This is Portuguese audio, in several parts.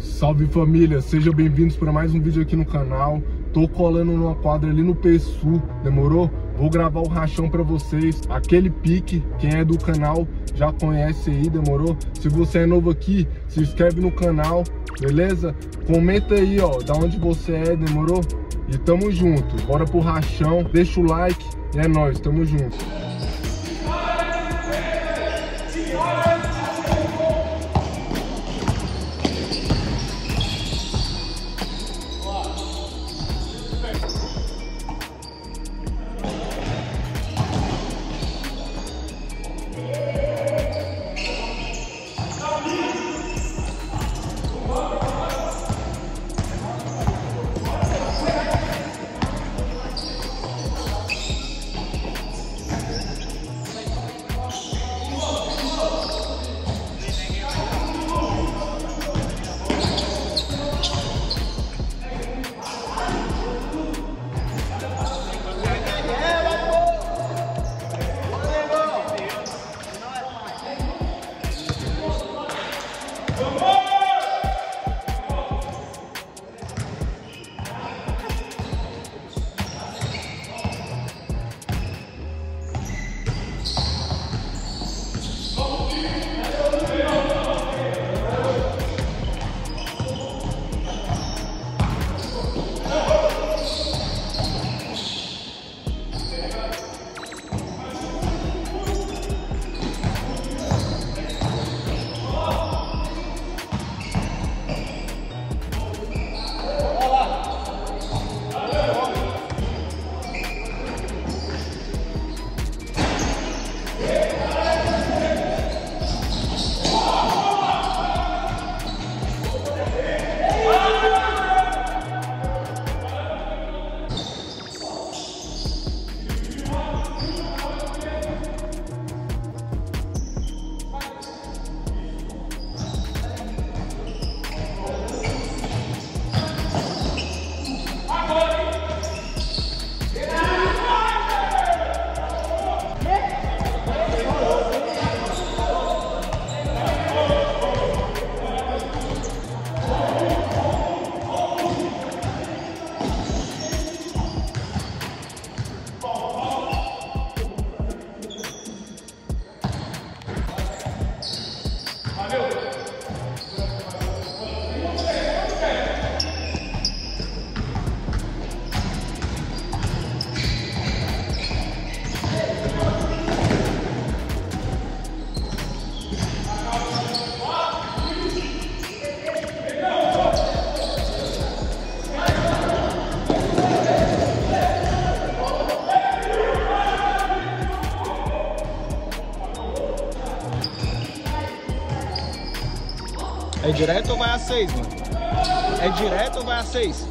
Salve família, sejam bem-vindos para mais um vídeo aqui no canal. Tô colando numa quadra ali no PSU, demorou? Vou gravar o rachão para vocês, aquele pique, quem é do canal já conhece aí, demorou? Se você é novo aqui, se inscreve no canal, beleza? Comenta aí, ó, da onde você é, demorou? E tamo junto, bora pro rachão, deixa o like e é nóis, tamo junto. É direto ou vai a 6, mano? É direto ou vai a 6?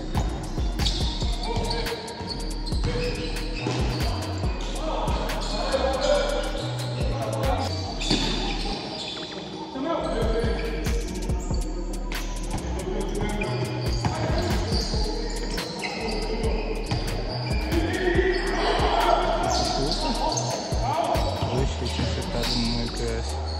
Oxe, tinha acertado muito essa.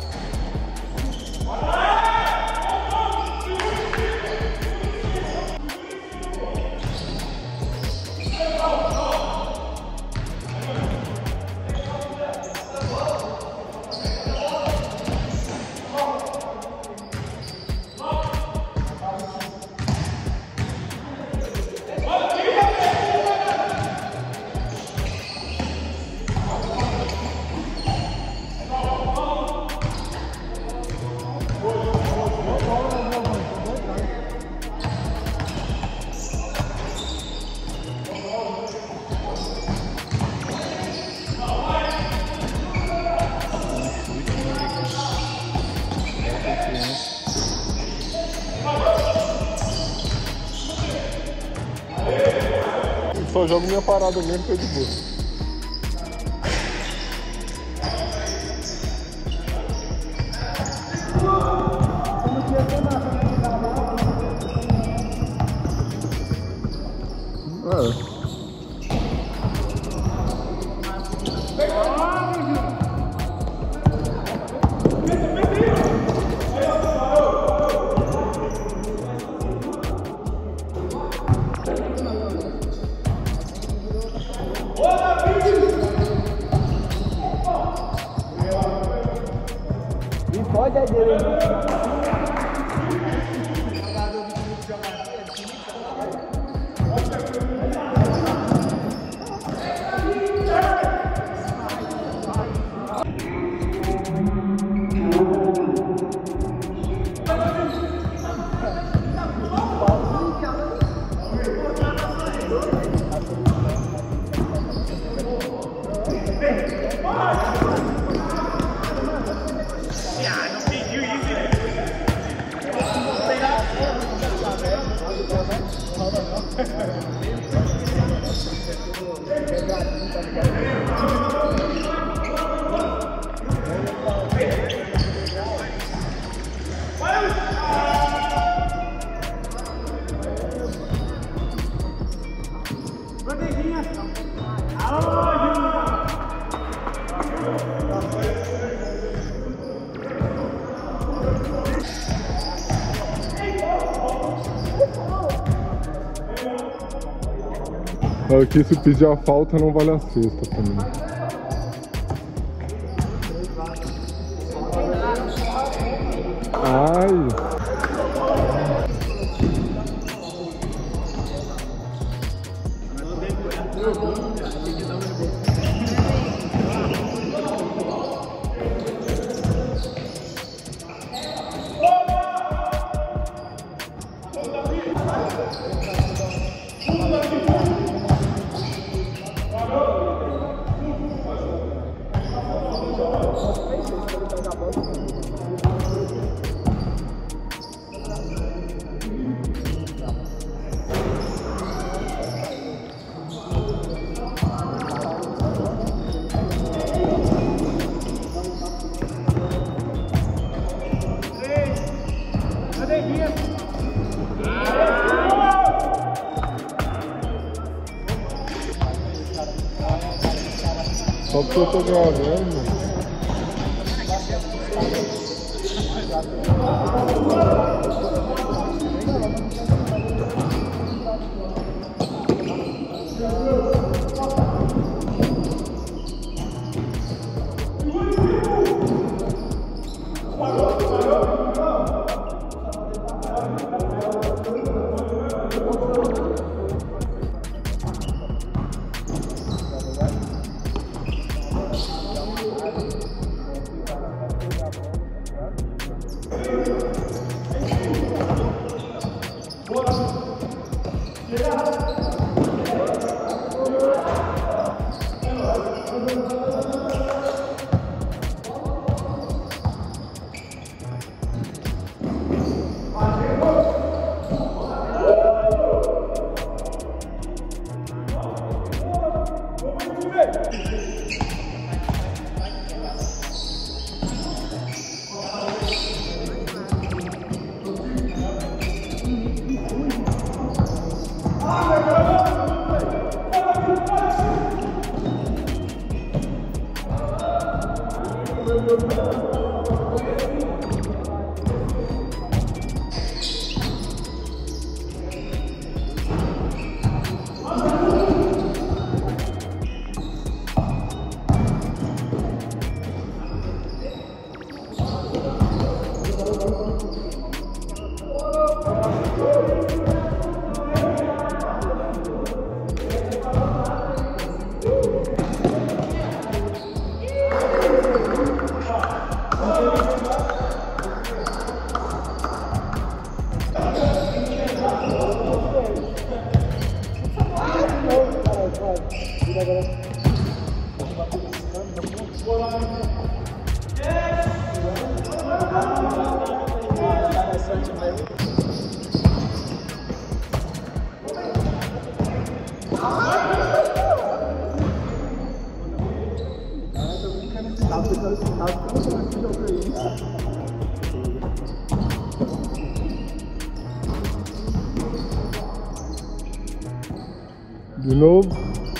Só jogo minha parada mesmo, que é de boa. Aqui se pedir a falta não vale a cesta também. Ai! Só porque eu tô gravando. De novo.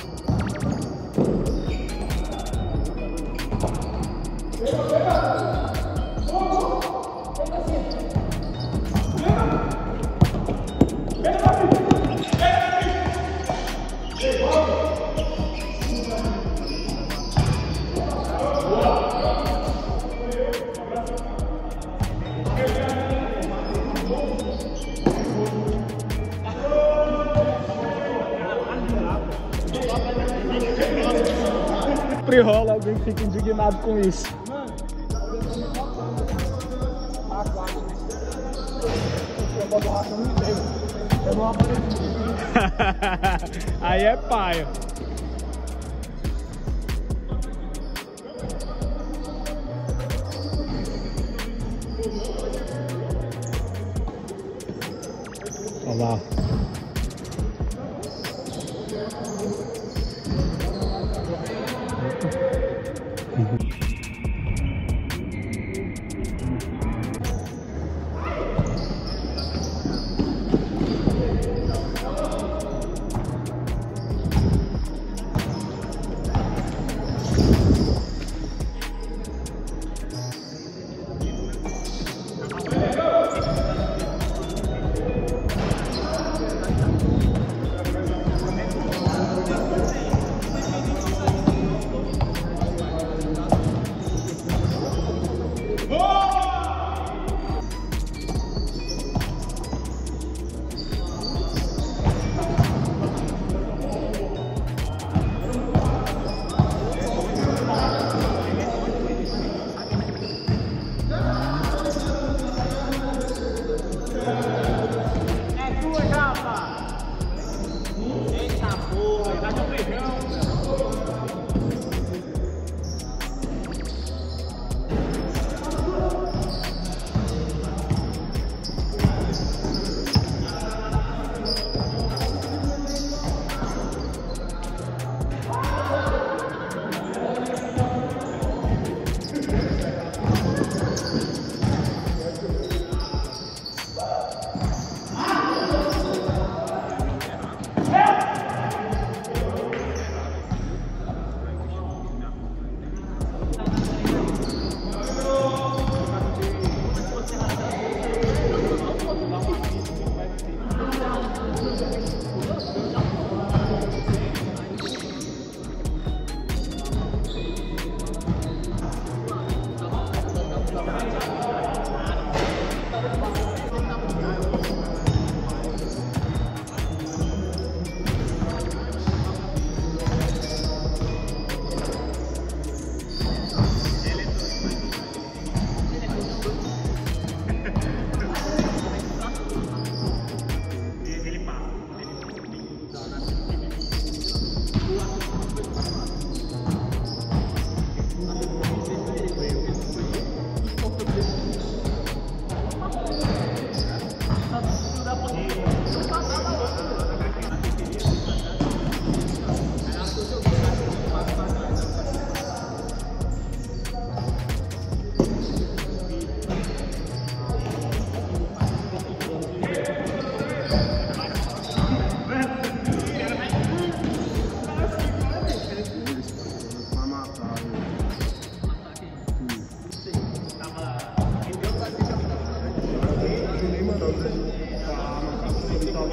Sempre rola alguém que fica indignado com isso. Aí é paia. Olha lá.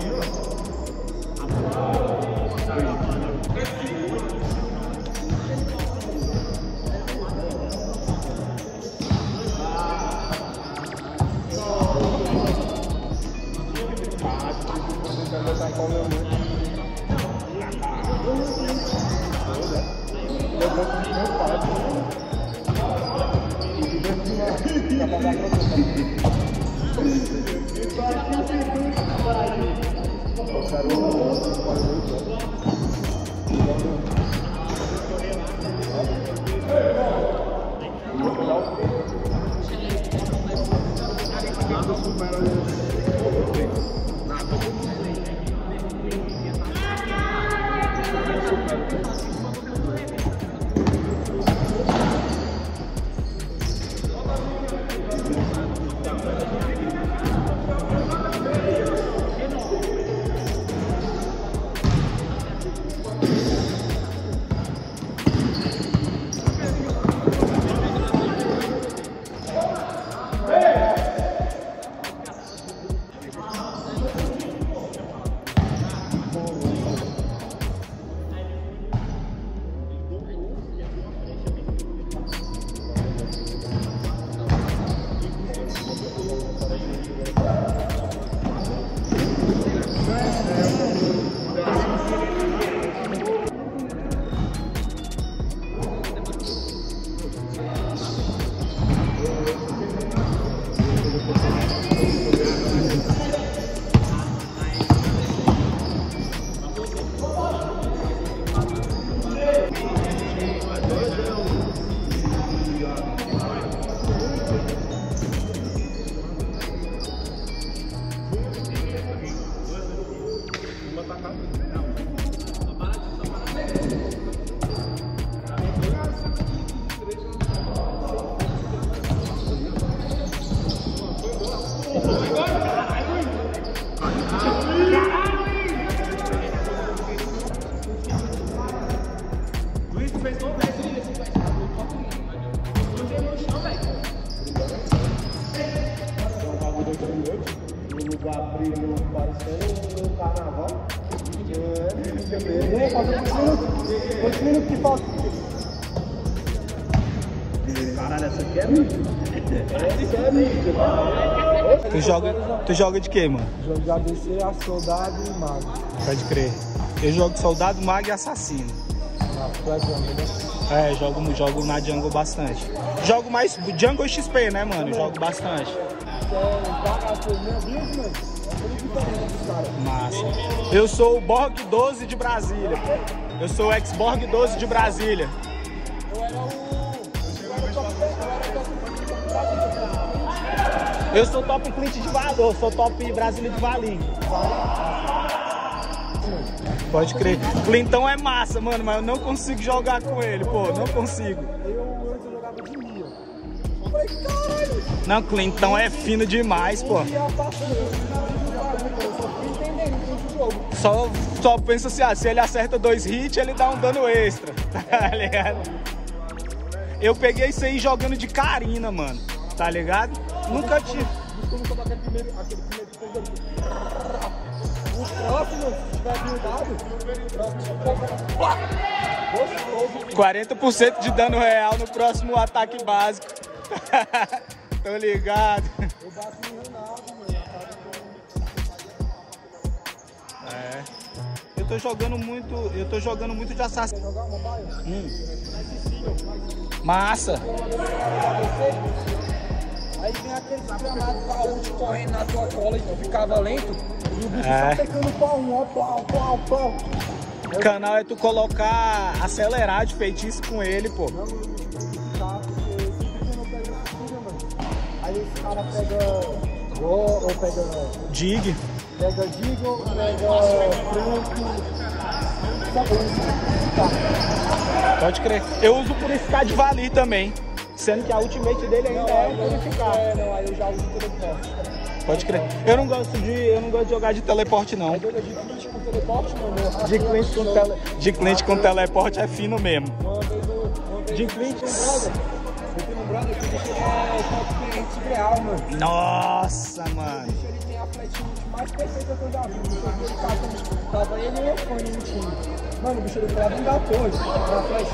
Caralho, essa aqui é mídia. Essa é mídia. Tu joga de quê, mano? Jogo de ABC, a soldado e mago. Pode crer. Eu jogo de soldado, mago e assassino. Tu é jungle, né? É, jogo na jungle bastante. Jogo mais jungle XP, né, mano? Jogo bastante. Massa. Eu sou o Borg 12 de Brasília. Eu sou o ex-Borg 12 de Brasília. Eu sou top Clint de Valor, sou top Brasília de Valim. Pode crer. Clintão é massa, mano, mas eu não consigo jogar com ele, pô, não consigo. Eu antes jogava de Mia. Eu falei, caralho! Não, Clintão é fino demais, pô. Só pensa assim, se ele acerta 2 hits, ele dá um dano extra, tá ligado? Eu peguei isso aí jogando de Karina, mano, tá ligado? Nunca tive. Aquele primeiro os próximos, se tiver buildado, 40% de dano real no próximo ataque básico. Tô ligado. Eu bato no Ronaldo, mano. É. Eu tô jogando muito de assassino. Quer jogar uma baia? Massa. Aí vem aquele desgramado Paúde correndo na tua cola e tu ficava lento. E o bicho tá pegando pau, ó, pau. O canal é tu colocar, acelerar de feitiço com ele, pô. Não, tá, porque sempre que eu não pego essa mano. Aí esse cara pega ou pega Dig. Pega Digo, pega Franco. Pode crer. Eu uso purificar de Valir também. Sendo que a ultimate dele ainda é purificar. Não, aí eu já uso teleporte. Pode crer. Eu não gosto de jogar de teleporte, não. Aí joga de Clint com teleporte, mano. De Clint com teleporte é fino mesmo. Uma vez de Clint. eu fui no Brother, que deixa ele é top cliente real, mano. Nossa, mano. Ele tem a flat shoot mais perfeita que eu já vi. Ele tava ele e o fone no time. Mano, o bicho ele foi lá dentro da torre. Na flat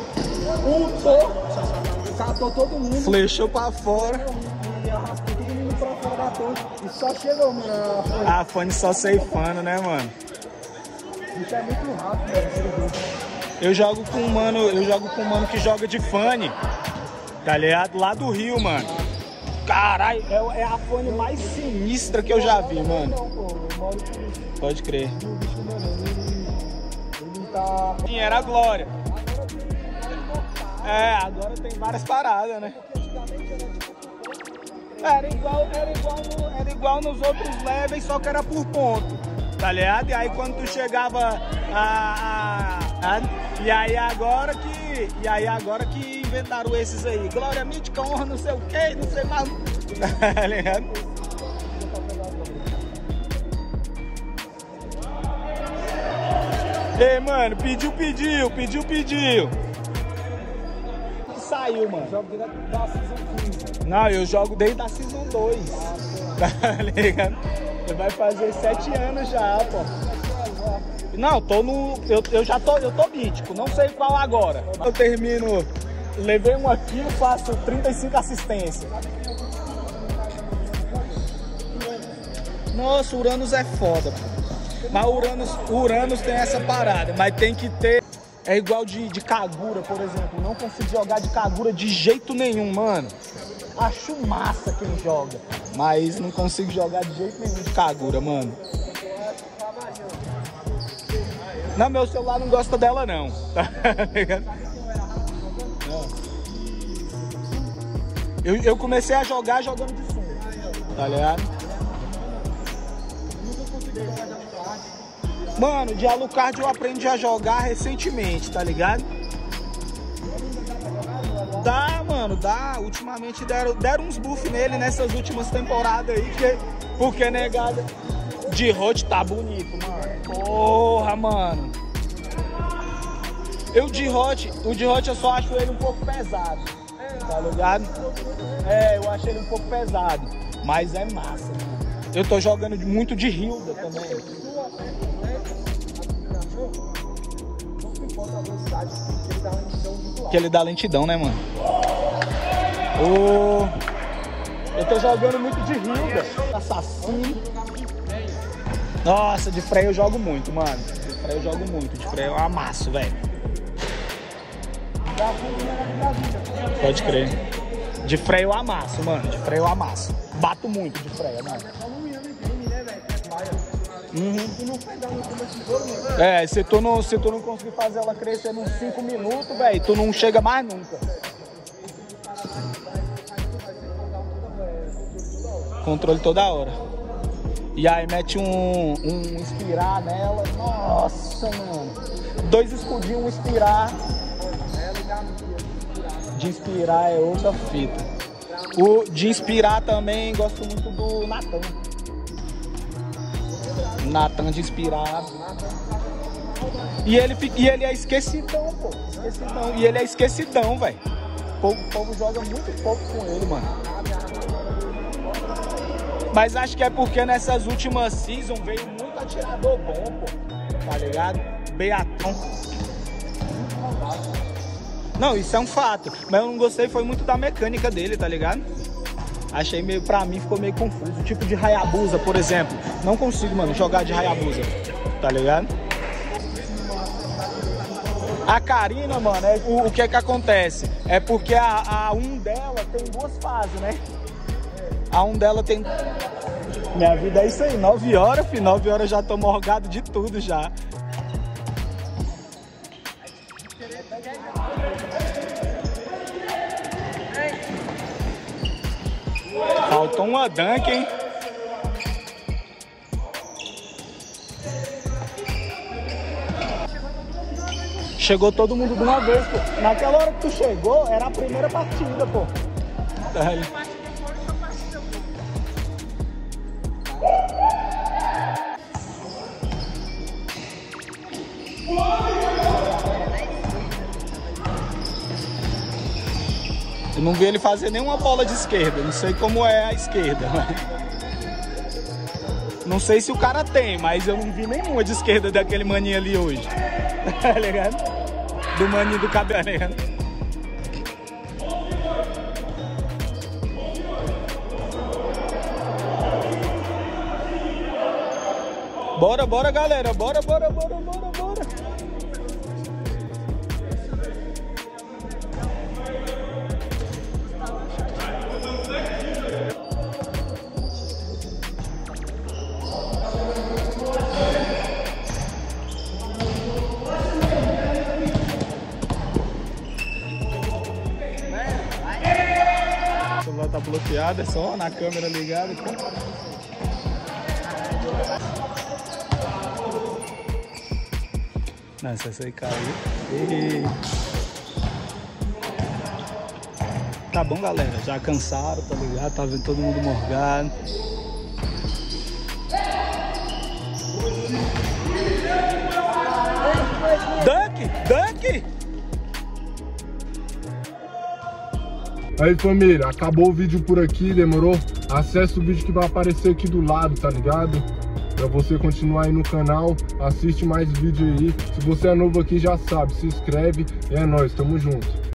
shoot, catou todo mundo. Flechou pra fora. E arrastou todo mundo pra fora da torre. E só chegou, mano, a fone. A fone só ceifando, né, mano? O bicho é muito rápido, velho. Eu jogo com um mano que joga de fone, tá ligado? Lá do Rio, mano. Caralho, é a fone mais sinistra que eu já vi, mano. Pode crer. Sim, era a Glória. É, agora tem várias paradas, né? Era igual nos outros levels, só que era por ponto, tá ligado? E aí quando tu chegava E aí agora que inventaram esses aí, Glória Mítica, honra, não sei o que, não sei mais. Tá ligado? Ei, mano, pediu. Saiu, mano. Jogo direto da Season 15. Não, eu jogo desde a Season 2. Tá ligado? Você vai fazer 7 anos já, pô. Não, eu tô mítico, não sei qual agora. Eu termino, levei uma kill, faço 35 assistências. Nossa, Uranus é foda, pô. Mas Uranus tem essa parada, mas tem que ter... É igual de Kagura, por exemplo. Não consigo jogar de Kagura de jeito nenhum, mano. Acho massa quem joga, mas não consigo jogar de jeito nenhum de Kagura, mano. Não, meu celular não gosta dela, não. Tá ligado? Eu comecei a jogar jogando de som, tá ligado? Mano, de Alucard eu aprendi a jogar recentemente, tá ligado? Dá, mano, dá. Ultimamente deram uns buffs nele nessas últimas temporadas aí, porque negada de hot tá bonito, mano. Porra, mano. O de hot eu só acho ele um pouco pesado, tá ligado? É, eu acho ele um pouco pesado, mas é massa, mano. Eu tô jogando muito de Hilda também. Que ele dá lentidão, né, mano? Eu tô jogando muito de Hilda, assassino. Nossa, de Freya eu jogo muito, mano. De Freya eu jogo muito, de Freya eu amasso, velho. Pode crer. De Freya eu amasso, mano. De Freya eu amasso. Bato muito de Freya, mano. É, se tu não conseguir fazer ela crescer nos 5 minutos, velho, tu não chega mais nunca. Controle toda hora. E aí mete um inspirar nela. Nossa, mano. 2 escudinhos, um inspirar. De inspirar é outra fita. O de inspirar também gosto muito do Natan. Natan de inspirar. E ele é esquecidão, pô. Esquecidão. E ele é esquecidão, velho. O povo joga muito pouco com ele, mano. Mas acho que é porque nessas últimas seasons veio muito atirador bom, pô. Tá ligado? Beatão. Não, isso é um fato. Mas eu não gostei, foi muito da mecânica dele, tá ligado? Achei meio, pra mim, ficou meio confuso. O tipo de Hayabusa, por exemplo. Não consigo, mano, jogar de Hayabusa. Tá ligado? A Karina, mano, o que é que acontece? É porque a 1 dela tem 2 fases, né? A 1 dela tem... Minha vida é isso aí, 9 horas, filho. 9 horas já tô morgado de tudo já. Faltou uma dunk, hein? Chegou todo mundo de uma vez, pô. Naquela hora que tu chegou, era a primeira partida, pô. não vi ele fazer nenhuma bola de esquerda. Não sei como é a esquerda, mas... Não sei se o cara tem, mas eu não vi nenhuma de esquerda daquele maninho ali hoje. Tá ligado? Do maninho do cabelo, tá ligado? Bora, bora, galera. Bora, bora, bora, bora, bora. O celular tá bloqueado, é só na câmera ligada. Nossa, essa aí caiu. Tá bom, galera. Já cansaram, tá ligado? Tá vendo todo mundo morgado. Dunk! Dunk! Aí, família, acabou o vídeo por aqui, demorou? Acesse o vídeo que vai aparecer aqui do lado, tá ligado? Pra você continuar aí no canal, assiste mais vídeo aí. Se você é novo aqui, já sabe, se inscreve e é nóis, tamo junto.